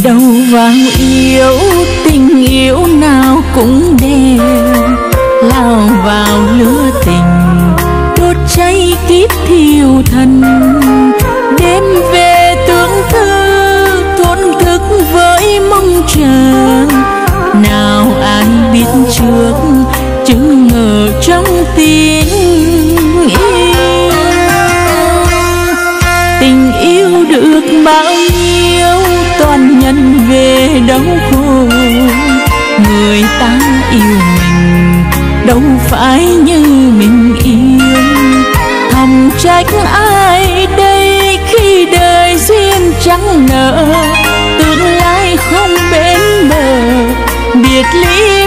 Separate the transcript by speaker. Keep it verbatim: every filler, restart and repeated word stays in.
Speaker 1: đâu vào yêu, tình yêu nào cũng đều lao vào lửa tình, đốt cháy kiếp thiêu thân. Đêm về tương tư thổn thức với mong chờ, nào ai biết trước chứ ngờ trong tiếng yêu. Tình yêu được bao nhiêu toàn nhân về đau khổ, người ta yêu mình đâu phải như mình yêu. Thầm trách ai đây khi đời duyên chẳng nợ, tương lai không bến bờ, biệt ly